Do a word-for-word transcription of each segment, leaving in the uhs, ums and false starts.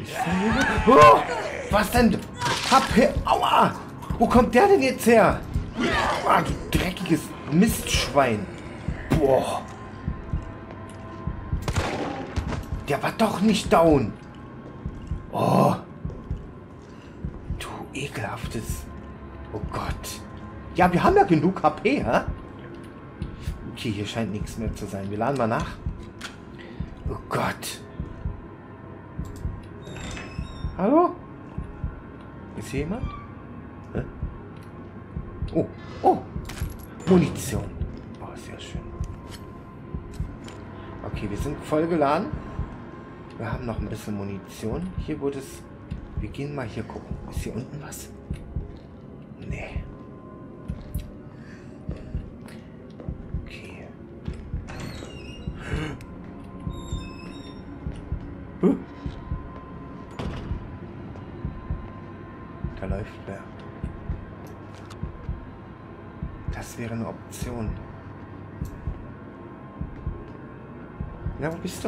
Oh, was denn? H P, aua! Wo kommt der denn jetzt her? Ah, du dreckiges Mistschwein. Boah. Der war doch nicht down. Oh. Du ekelhaftes. Oh Gott. Ja, wir haben ja genug H P, hä? Okay, hier scheint nichts mehr zu sein. Wir laden mal nach. Oh Gott. Hallo? Ist hier jemand? Hä? Oh, oh. Munition. Oh, sehr schön. Okay, wir sind voll geladen. Wir haben noch ein bisschen Munition. Hier wurde es... Wir gehen mal hier gucken. Ist hier unten was? Nee. Okay. Huh? Da läuft wer. Das wäre eine Option. Na, wo bist du?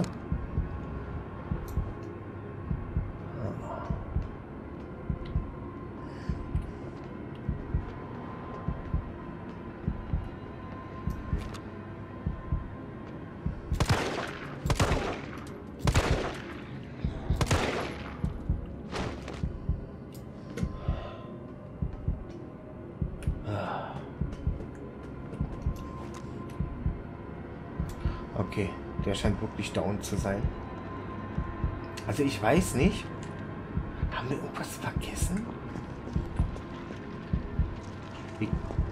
Okay, der scheint wirklich down zu sein. Also ich weiß nicht. Haben wir irgendwas vergessen? Wie?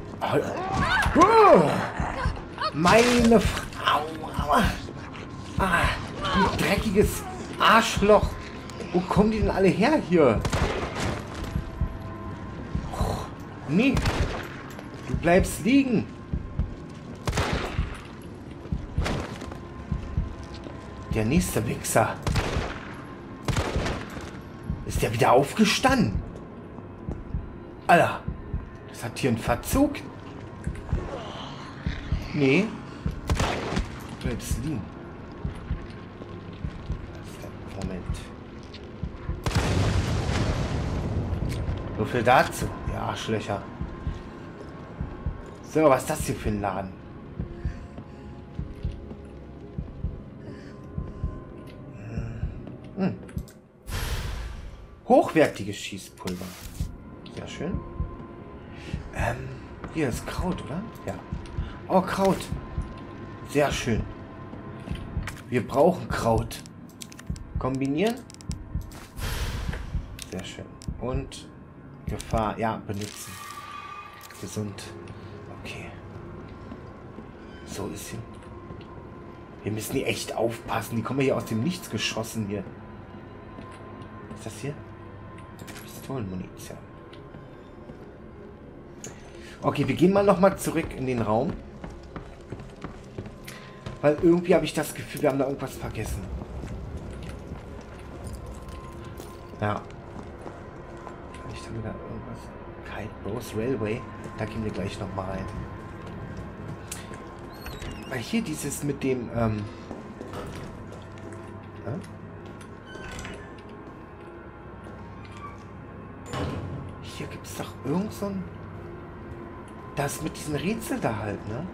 Oh, meine Frau. Ah, du dreckiges Arschloch. Wo kommen die denn alle her hier? Oh, nee. Du bleibst liegen. Der nächste Wichser. Ist der wieder aufgestanden? Alter, das hat hier einen Verzug. Nee. Du bleibst liegen. Moment. So viel dazu. Ja, Arschlöcher. So, was ist das hier für ein Laden? Hm. Hochwertiges Schießpulver. Sehr schön. Ähm, hier ist Kraut, oder? Ja. Oh, Kraut. Sehr schön. Wir brauchen Kraut. Kombinieren. Sehr schön. Und Gefahr. Ja, benutzen. Gesund. Okay. So ist sie. Wir müssen hier echt aufpassen. Die kommen hier aus dem Nichts geschossen hier. Was ist das hier? Pistolenmunition. Okay, wir gehen mal noch mal zurück in den Raum. Weil irgendwie habe ich das Gefühl, wir haben da irgendwas vergessen. Ja. Vielleicht haben wir da irgendwas. Kite Bros Railway. Da gehen wir gleich noch mal rein. Weil hier dieses mit dem, ähm... ja? Hier gibt es doch irgend so ein... Das mit diesen Rätsel da halt, ne?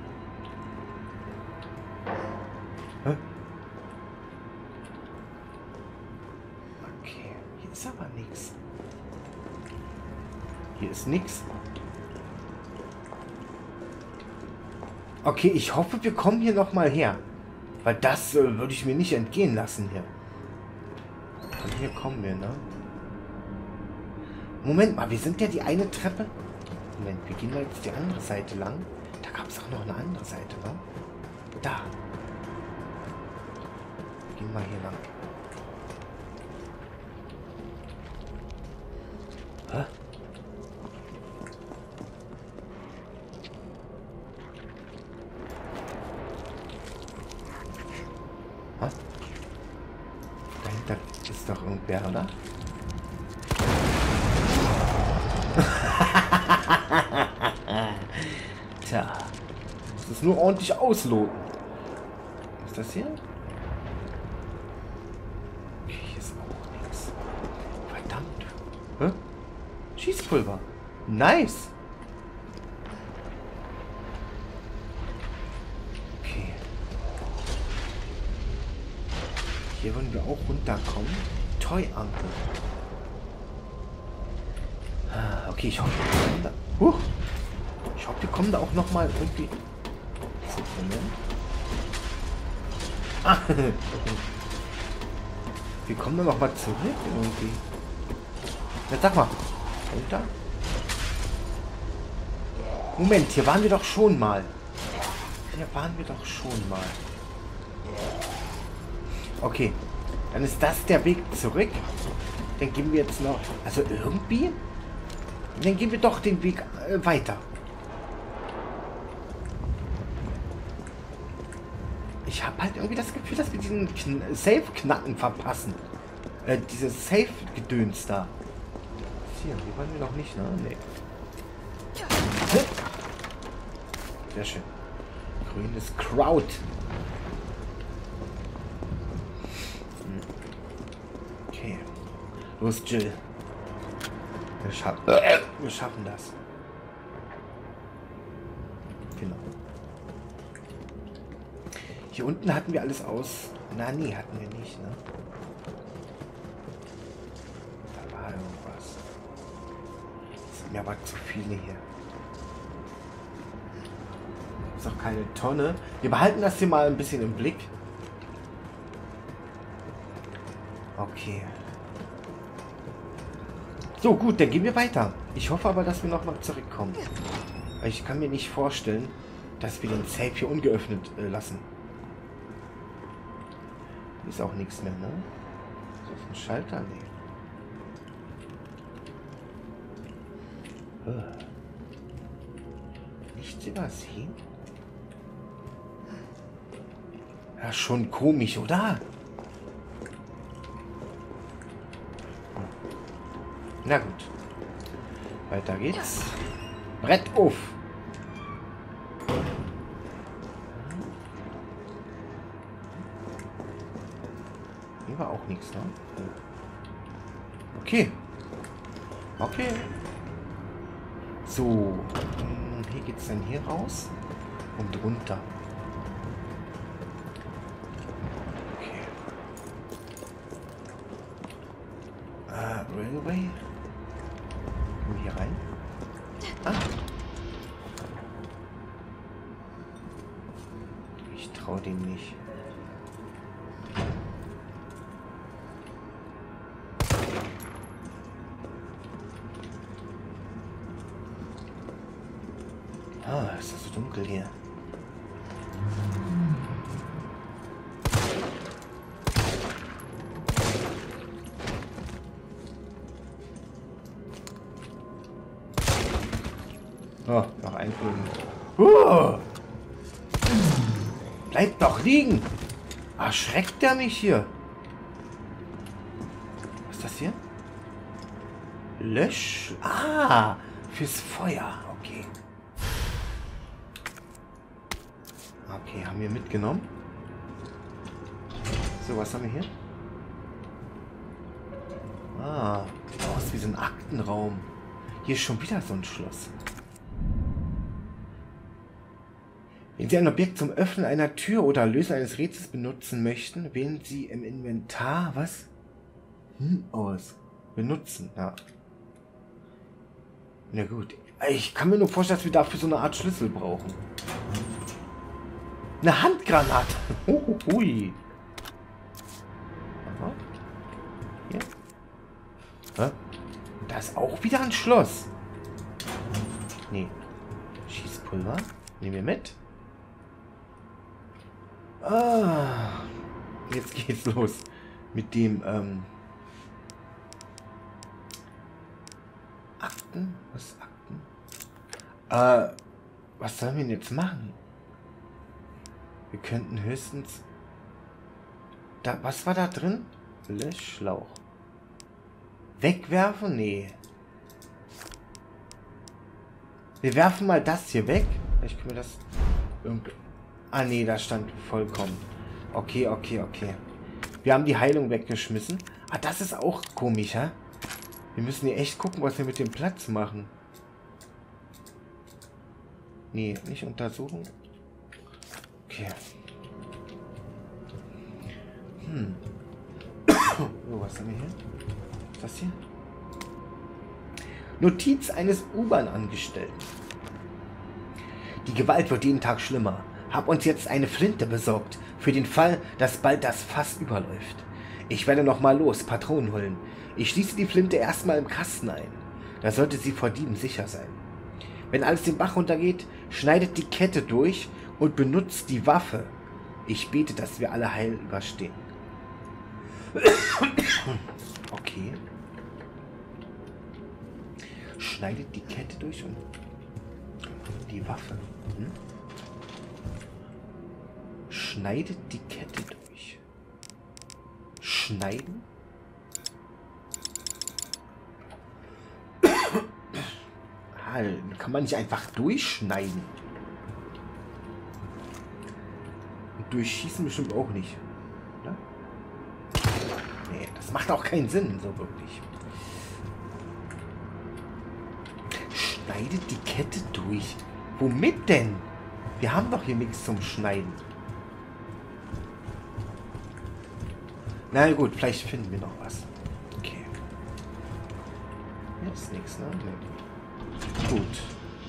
Hä? Okay, hier ist aber nichts. Hier ist nichts. Okay, ich hoffe, wir kommen hier noch mal her. Weil das äh, würde ich mir nicht entgehen lassen hier. Von hier kommen wir, ne? Moment mal, wir sind ja die eine Treppe. Moment, wir gehen mal jetzt die andere Seite lang. Da gab es auch noch eine andere Seite, ne? Da. Wir gehen mal hier lang. Hä? Was? Dahinter ist doch irgendwer, oder? Tja. Du musst es nur ordentlich ausloten. Was ist das hier? Okay, hier ist auch nichts. Hä? Schießpulver. Nice. Okay. Hier wollen wir auch runterkommen. Toy Uncle. Ah, okay, ich hoffe, wir kommen da. Huch. Ich hoffe, wir kommen da auch noch mal irgendwie. So, Moment. Ah. Wir kommen da noch mal zurück irgendwie. Na, sag mal. Runter. Moment, hier waren wir doch schon mal. Hier waren wir doch schon mal. Okay. Dann ist das der Weg zurück. Dann gehen wir jetzt noch... Also irgendwie... Dann gehen wir doch den Weg äh, weiter. Ich habe halt irgendwie das Gefühl, dass wir diesen Kn Safe-Knacken verpassen. Äh, dieses Safe-Gedöns da. Hier, hier waren wir noch nicht, ne? Nee. Sehr schön. Grünes Kraut. Okay. Los, Jill. Wir schaffen, äh, wir schaffen das. Genau. Hier unten hatten wir alles aus. Na, nee, hatten wir nicht, ne? Da war irgendwas. Das sind mir aber zu viele hier. Ist auch keine Tonne. Wir behalten das hier mal ein bisschen im Blick. Okay. So, gut, dann gehen wir weiter. Ich hoffe aber, dass wir noch mal zurückkommen. Ich kann mir nicht vorstellen, dass wir den Safe hier ungeöffnet äh, lassen. Ist auch nichts mehr, ne? So ist ein Schalter? Nee. Uh. Nichts übersehen? Ja, schon komisch, oder? Na gut. Weiter geht's. Brett auf. Hier war auch nichts, ne? Okay. Okay. So. Hier geht's dann hier raus und runter. Okay. Ah, Railway. Kommen wir hier rein? Ah. Ich traue dem nicht. Ah, ist das so dunkel hier. Oh, noch ein Flügen. Uh! Bleib doch liegen! Erschreckt der mich hier? Was ist das hier? Lösch... Ah! Fürs Feuer. Okay. Okay, haben wir mitgenommen. So, was haben wir hier? Ah, sieht aus wie so ein Aktenraum. Hier ist schon wieder so ein Schloss. Wenn Sie ein Objekt zum Öffnen einer Tür oder Lösen eines Rätsels benutzen möchten, wählen Sie im Inventar was? Hm, aus. Benutzen, ja. Na gut. Ich kann mir nur vorstellen, dass wir dafür so eine Art Schlüssel brauchen. Eine Handgranate. Hui. Aha. Hier. Hä? Da ist auch wieder ein Schloss. Nee. Schießpulver. Nehmen wir mit. Ah. Jetzt geht's los. Mit dem, ähm... Akten? Was ist Akten? Äh, was sollen wir denn jetzt machen? Wir könnten höchstens... Da, was war da drin? Löschschlauch. Wegwerfen? Nee. Wir werfen mal das hier weg. Vielleicht können wir das... Irgendwie... Ah, nee, da stand vollkommen. Okay, okay, okay. Wir haben die Heilung weggeschmissen. Ah, das ist auch komisch, hä? Wir müssen hier echt gucken, was wir mit dem Platz machen. Nee, nicht untersuchen. Okay. Hm. So, was haben wir hier? Was ist das hier? Notiz eines U-Bahn-Angestellten. Die Gewalt wird jeden Tag schlimmer. Hab uns jetzt eine Flinte besorgt, für den Fall, dass bald das Fass überläuft. Ich werde noch mal los, Patronen holen. Ich schließe die Flinte erstmal im Kasten ein. Da sollte sie vor Dieben sicher sein. Wenn alles den Bach runtergeht, schneidet die Kette durch und benutzt die Waffe. Ich bete, dass wir alle heil überstehen. Okay. Schneidet die Kette durch und die Waffe. Hm? Schneidet die Kette durch. Schneiden? Ah, kann man nicht einfach durchschneiden. Und durchschießen bestimmt auch nicht. Oder? Nee, das macht auch keinen Sinn, so wirklich. Schneidet die Kette durch. Womit denn? Wir haben doch hier nichts zum Schneiden. Na gut, vielleicht finden wir noch was. Okay. Jetzt nichts, ne? Nee. Gut.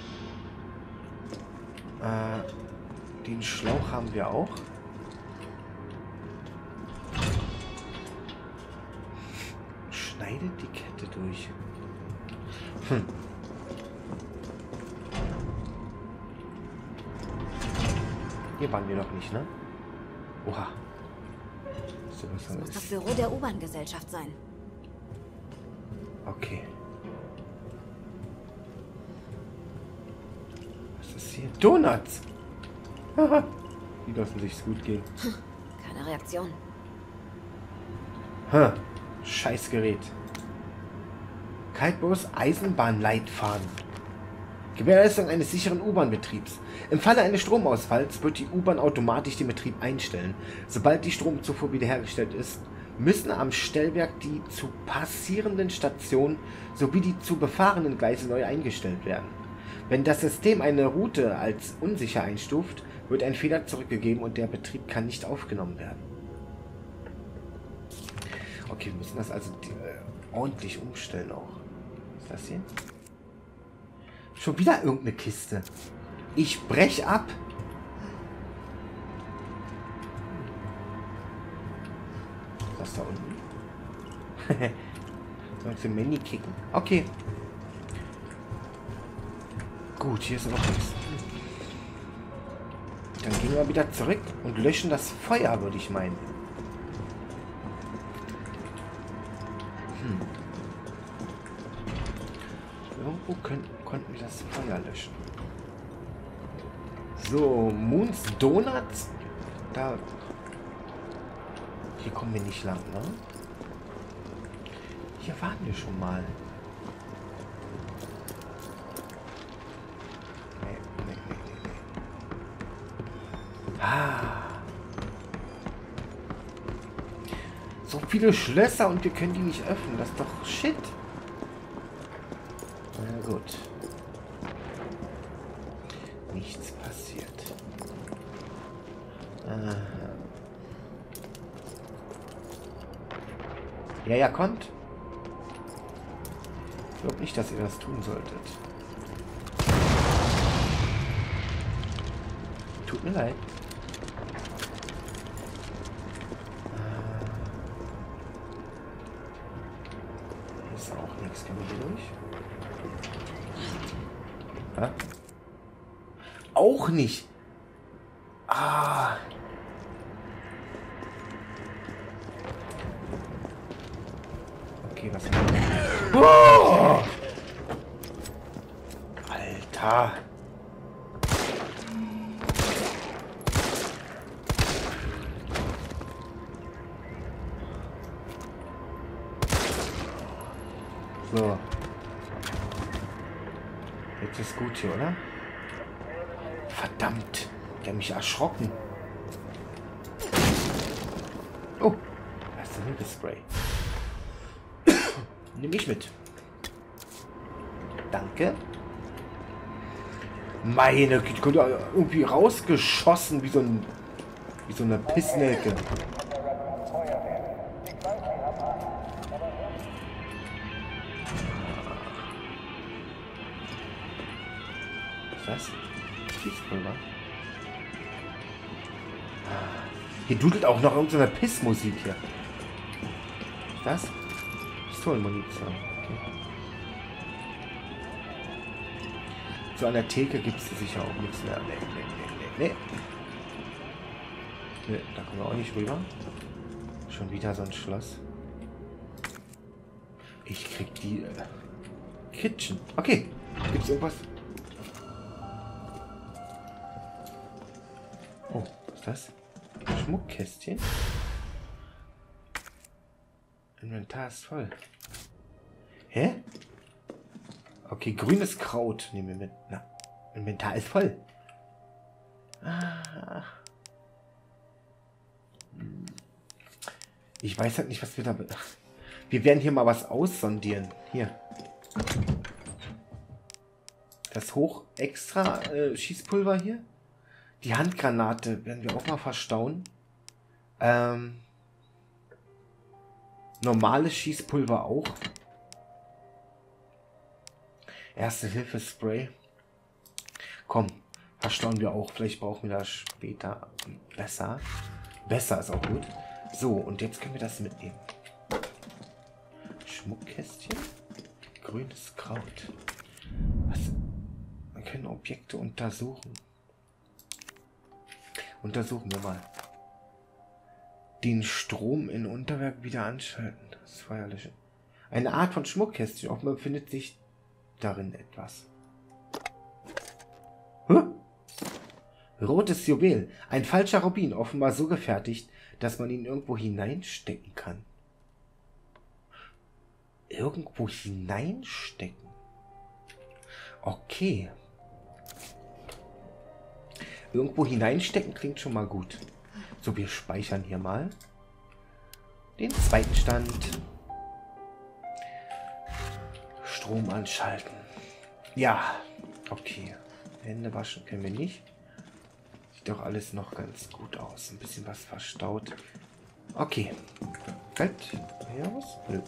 Äh, den Schlauch haben wir auch. Schneidet die Kette durch. Hm. Hier waren wir noch nicht, ne? Oha. So, was haben wir Das muss das Büro der U-Bahn-Gesellschaft sein. Okay. Was ist hier? Donuts! Haha. Die lassen sich's gut gehen. Keine Reaktion. Hm. Scheiß Gerät. Kaltbus Eisenbahnleitfaden. Gewährleistung eines sicheren U-Bahn-Betriebs. Im Falle eines Stromausfalls wird die U-Bahn automatisch den Betrieb einstellen. Sobald die Stromzufuhr wiederhergestellt ist, müssen am Stellwerk die zu passierenden Stationen sowie die zu befahrenen Gleise neu eingestellt werden. Wenn das System eine Route als unsicher einstuft, wird ein Fehler zurückgegeben und der Betrieb kann nicht aufgenommen werden. Okay, wir müssen das also äh, ordentlich umstellen auch. Was ist das hier? Schon wieder irgendeine Kiste. Ich brech ab. Was da unten? Sollst du Mini kicken? Okay. Gut, hier ist noch nichts. Dann gehen wir wieder zurück und löschen das Feuer, würde ich meinen. Hm. Irgendwo können, konnten wir das Feuer löschen. So, Moons Donuts. Da. Hier kommen wir nicht lang, ne? Hier waren wir schon mal. Nee, nee, nee, nee, nee. Ah. So viele Schlösser und wir können die nicht öffnen. Das ist doch shit. Na gut. Nichts passiert. Aha. Ja, ja, kommt. Ich glaube nicht, dass ihr das tun solltet. Tut mir leid. Hier ist auch nichts. Können wir hier durch? Ha? Auch nicht. Ah. Okay, was haben wir? Oh! Alter. So. Jetzt ist gut hier, oder? Verdammt. Ich habe mich erschrocken. Oh. Da ist ein Hilfespray. Nimm ich mit. Danke. Meine Güte, ich konnte irgendwie rausgeschossen wie so ein wie so eine Pissnelke. Was ist das? Schießpulver. Hier dudelt auch noch irgendeine Pissmusik hier. Was ist das? Pistolenmunition. Okay. So an der Theke gibt es sicher auch nichts mehr. Nee, nee, nee, nee, nee. Nee, da kommen wir auch nicht rüber. Schon wieder so ein Schloss. Ich krieg die äh, Kitchen. Okay. Gibt's irgendwas? Oh, was ist das? Schmuckkästchen. Inventar ist voll. Hä? Okay, grünes Kraut nehmen wir mit. Na, Inventar ist voll. Ah. Ich weiß halt nicht, was wir da... Wir werden hier mal was aussondieren. Hier. Das hoch extra äh, Schießpulver hier. Die Handgranate werden wir auch mal verstauen. Ähm, normales Schießpulver auch. Erste Hilfe Spray. Komm, verstauen wir auch. Vielleicht brauchen wir das später besser. Besser ist auch gut. So, und jetzt können wir das mitnehmen. Schmuckkästchen. Grünes Kraut. Was? Wir können Objekte untersuchen. Untersuchen wir mal. Den Strom in Unterwerk wieder anschalten. Das Feuer löschen. Eine Art von Schmuckkästchen. Offenbar befindet sich darin etwas. Huh? Rotes Juwel. Ein falscher Rubin. Offenbar so gefertigt, dass man ihn irgendwo hineinstecken kann. Irgendwo hineinstecken? Okay. Irgendwo hineinstecken klingt schon mal gut. So, wir speichern hier mal den zweiten Stand. Strom anschalten. Ja, okay. Hände waschen können wir nicht. Sieht doch alles noch ganz gut aus. Ein bisschen was verstaut. Okay. Halt. Hier was? Nö.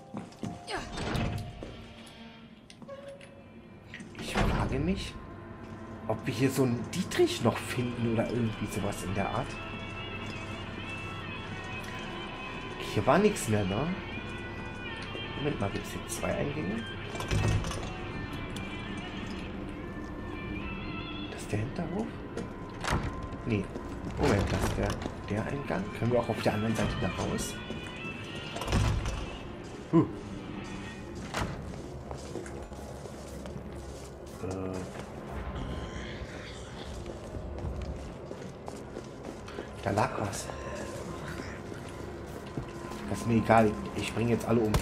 Ich frage mich, ob wir hier so einen Dietrich noch finden oder irgendwie sowas in der Art. Hier war nichts mehr, ne? Moment mal, gibt es hier zwei Eingänge? Das ist der Hinterhof? Nee. Moment, das ist der, der Eingang. Können wir auch auf der anderen Seite da raus? Huh. Äh. Da lag was. Das ist mir egal. Ich bringe jetzt alle um.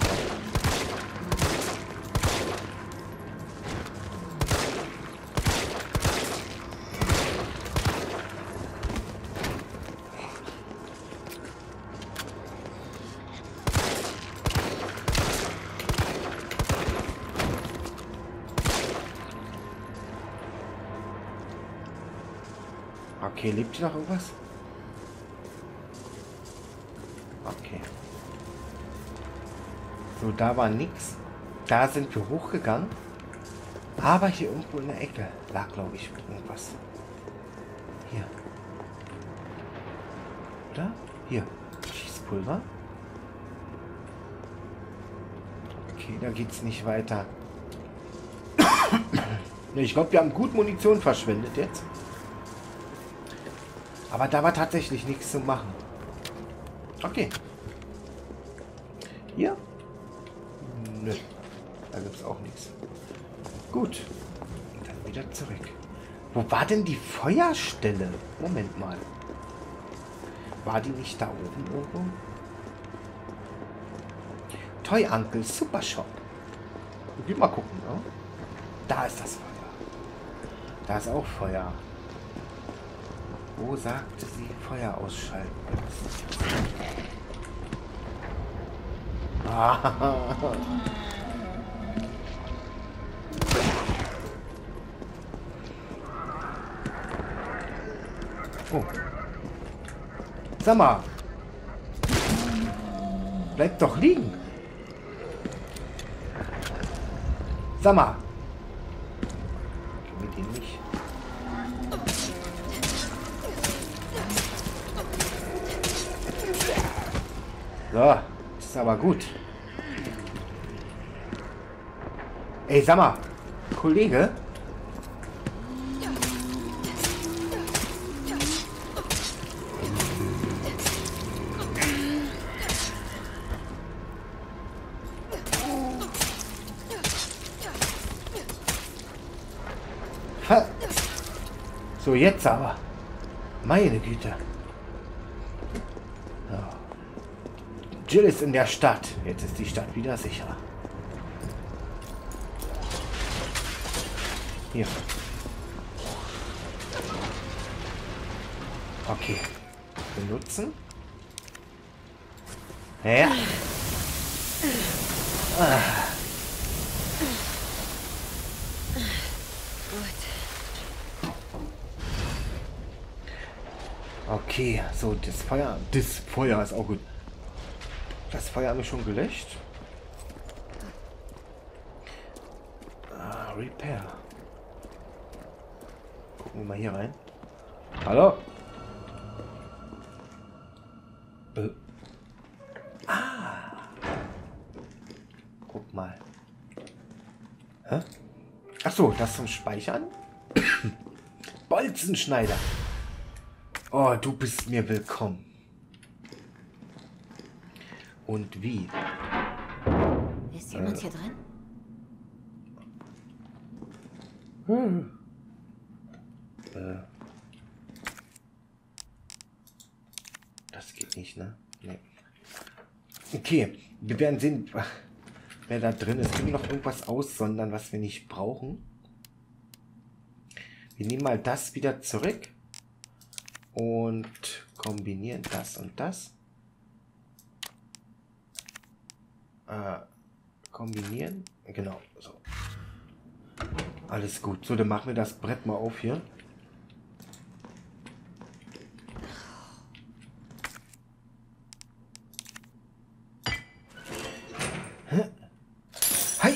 Okay, lebt hier noch irgendwas? Okay. So, da war nichts. Da sind wir hochgegangen. Aber hier irgendwo in der Ecke lag, glaube ich, irgendwas. Hier. Oder? Hier. Schießpulver. Okay, da geht's nicht weiter. Ich glaube, wir haben gut Munition verschwendet jetzt. Aber da war tatsächlich nichts zu machen. Okay. Hier? Nö. Da gibt es auch nichts. Gut. Dann wieder zurück. Wo war denn die Feuerstelle? Moment mal. War die nicht da oben irgendwo? Toy Uncle Super Shop. Wir mal gucken, ne? Da ist das Feuer. Da ist auch Feuer. Wo sagte sie Feuer ausschalten? Ah. Oh. Sag mal. Bleib doch liegen. Sag mal. Mit ihm nicht. So, ist aber gut. Ey, sag mal, Kollege. Ha. So, jetzt aber. Meine Güte. So. Jill ist in der Stadt. Jetzt ist die Stadt wieder sicher. Hier. Okay. Benutzen. Ja. Ah. Okay, so das Feuer. Das Feuer ist auch gut. Das Feuer haben wir schon gelöscht. Ah, Repair. Gucken wir mal hier rein. Hallo? Äh. Ah. Guck mal. Hä? Ach so, das zum Speichern? Bolzenschneider. Oh, du bist mir willkommen. Und wie? Ist jemand äh. hier drin? Hm. Äh. Das geht nicht, ne? Nee. Okay, wir werden sehen, wer da drin ist. Können wir noch irgendwas aussondern, was wir nicht brauchen? Wir nehmen mal das wieder zurück und kombinieren das und das. Äh, kombinieren. Genau, so. Alles gut. So, dann machen wir das Brett mal auf hier. Hi!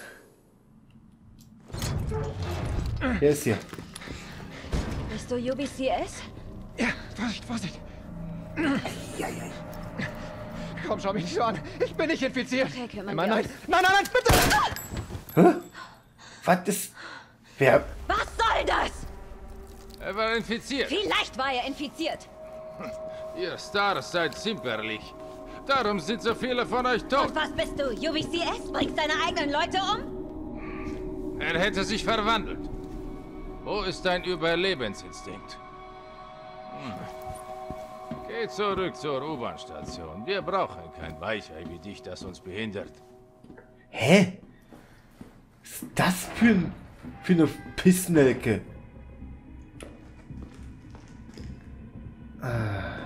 Wer ist hier? Bist du U B C S? Ja, Vorsicht, Vorsicht. Ja, ja. Komm, schau mich nicht so an. Ich bin nicht infiziert. Okay, kümmern nein, wir nein, uns. nein, nein, nein, bitte! Hä? Was ist... Wer... Was soll das? Er war infiziert. Vielleicht war er infiziert. Ihr Stars seid zimperlich. Darum sind so viele von euch tot. Und was bist du? U B C S? Bringst deine eigenen Leute um? Er hätte sich verwandelt. Wo ist dein Überlebensinstinkt? Hm. Geh zurück zur U-Bahn-Station. Wir brauchen kein Weichei wie dich, das uns behindert. Hä? Was ist das für, ein, für eine Pissnelke? Ah.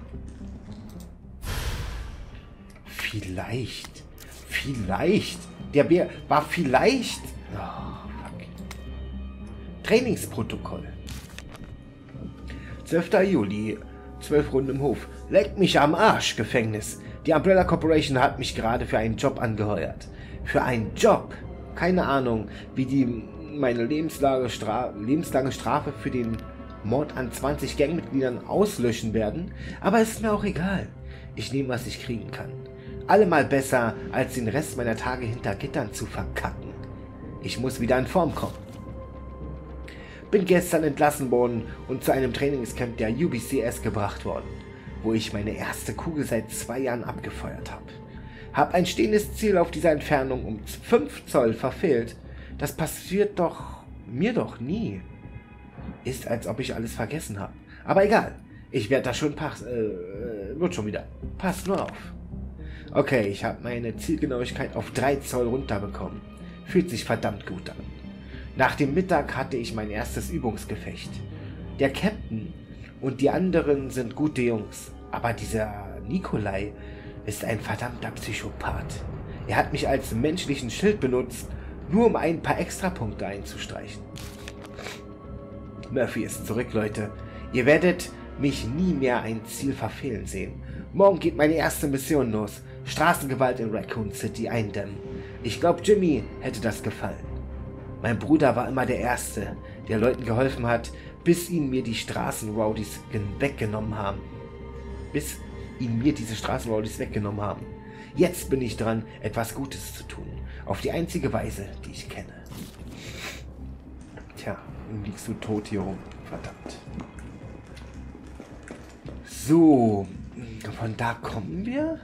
Vielleicht. Vielleicht. Der Bär war vielleicht... Oh, fuck. Trainingsprotokoll. zwölfter Juli. zwölf Runden im Hof. Leck mich am Arsch, Gefängnis. Die Umbrella Corporation hat mich gerade für einen Job angeheuert. Für einen Job. Keine Ahnung, wie die meine lebenslange, Stra lebenslange Strafe für den Mord an zwanzig Gangmitgliedern auslöschen werden. Aber ist mir auch egal. Ich nehme, was ich kriegen kann. Allemal besser, als den Rest meiner Tage hinter Gittern zu verkacken. Ich muss wieder in Form kommen. Bin gestern entlassen worden und zu einem Trainingscamp der U B C S gebracht worden, wo ich meine erste Kugel seit zwei Jahren abgefeuert habe. Hab ein stehendes Ziel auf dieser Entfernung um fünf Zoll verfehlt. Das passiert doch mir doch nie. Ist, als ob ich alles vergessen habe. Aber egal, ich werde das schon passen. Äh, wird schon wieder. Passt nur auf. Okay, ich habe meine Zielgenauigkeit auf drei Zoll runterbekommen. Fühlt sich verdammt gut an. Nach dem Mittag hatte ich mein erstes Übungsgefecht. Der Captain und die anderen sind gute Jungs, aber dieser Nikolai ist ein verdammter Psychopath. Er hat mich als menschlichen Schild benutzt, nur um ein paar Extrapunkte einzustreichen. Murphy ist zurück, Leute. Ihr werdet mich nie mehr ein Ziel verfehlen sehen. Morgen geht meine erste Mission los. Straßengewalt in Raccoon City eindämmen. Ich glaube, Jimmy hätte das gefallen. Mein Bruder war immer der Erste, der Leuten geholfen hat, bis ihn mir die Straßenrowdies weggenommen haben. Bis ihn mir diese Straßenrowdies weggenommen haben. Jetzt bin ich dran, etwas Gutes zu tun. Auf die einzige Weise, die ich kenne. Tja, nun liegst du tot hier rum. Verdammt. So, von da kommen wir.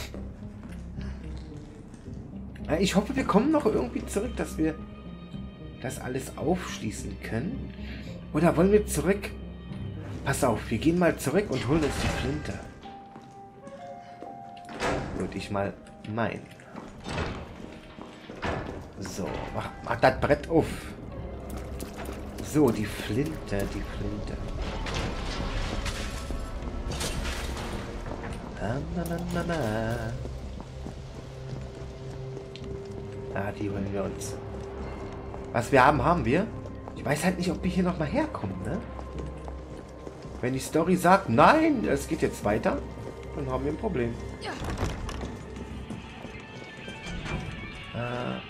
Ich hoffe, wir kommen noch irgendwie zurück, dass wir das alles aufschließen können. Oder wollen wir zurück? Pass auf, wir gehen mal zurück und holen uns die Flinte. Würde ich mal meinen. So, mach, mach das Brett auf. So, die Flinte, die Flinte. Na, na, na, na, na. Ah, die holen wir uns. Was wir haben, haben wir. Ich weiß halt nicht, ob wir hier nochmal herkommen, ne? Wenn die Story sagt, nein, es geht jetzt weiter, dann haben wir ein Problem. Äh.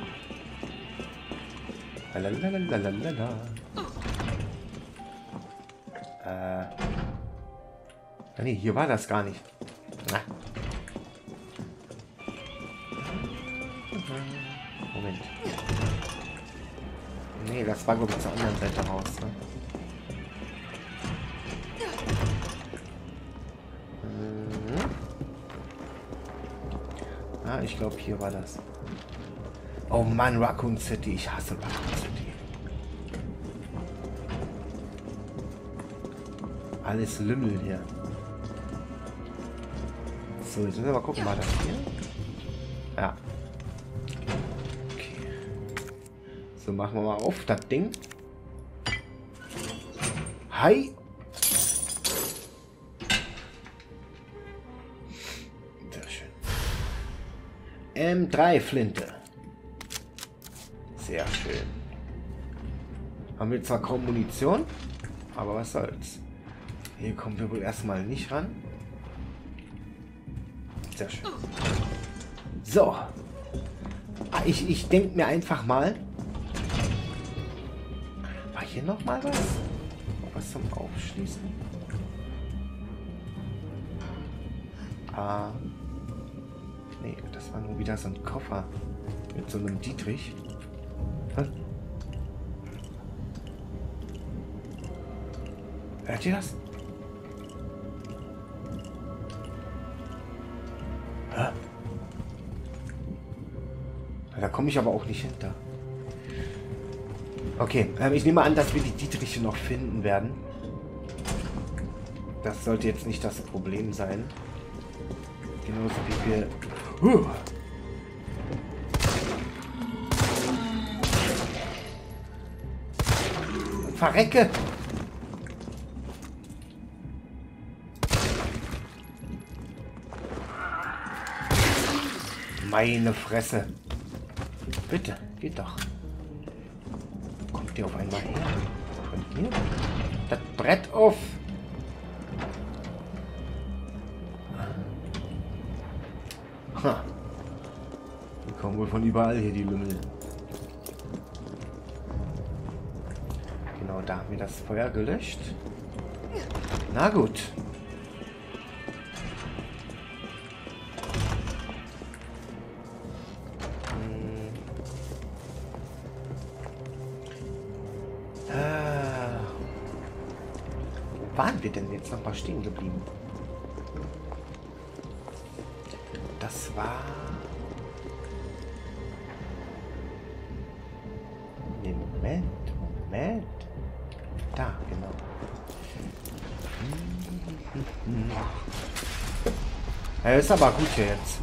Lalalala. Äh. Ah, nee, hier war das gar nicht. Na. Moment. Nee, das war, glaube ich, zur anderen Seite raus. Ne? Mhm. Ah, ich glaube, hier war das. Oh Mann, Raccoon City. Ich hasse Raccoon City. Alles Lümmel hier. So, jetzt müssen wir mal gucken, war das hier? Ja. Okay. So, machen wir mal auf das Ding. Hi. Sehr schön. M drei Flinte. Sehr schön. Haben wir zwar kaum Munition, aber was soll's. Hier kommen wir wohl erstmal nicht ran. Sehr schön. So. Ich, ich denke mir einfach mal. War hier noch mal was? Was zum Aufschließen? Ah. Nee, das war nur wieder so ein Koffer. Mit so einem Dietrich. Hä? Hört ihr das? Hä? Da komme ich aber auch nicht hinter. Okay, ähm, ich nehme an, dass wir die Dietriche noch finden werden. Das sollte jetzt nicht das Problem sein. Genauso wie wir... Huh. Verrecke! Meine Fresse. Bitte, geht doch. Kommt ihr auf einmal her? Von hier? Das Brett auf! Ha. Die kommen wohl von überall hier, die Lümmel. Genau, da haben wir das Feuer gelöscht. Na gut. Waren wir denn jetzt noch mal stehen geblieben? Das war... Moment, Moment. Da, genau. Ja, ist aber gut hier jetzt.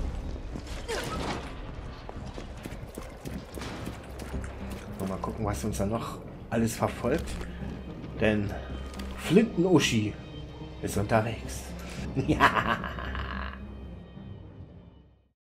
Mal gucken, was uns da noch alles verfolgt. Denn... Flinten-Uschi ist unterwegs. Ja.